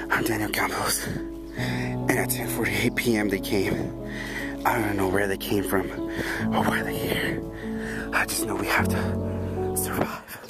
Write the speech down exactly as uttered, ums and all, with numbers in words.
I'm Daniel Campos, and at ten forty-eight p m they came. I don't know where they came from or why they're here. I just know we have to survive.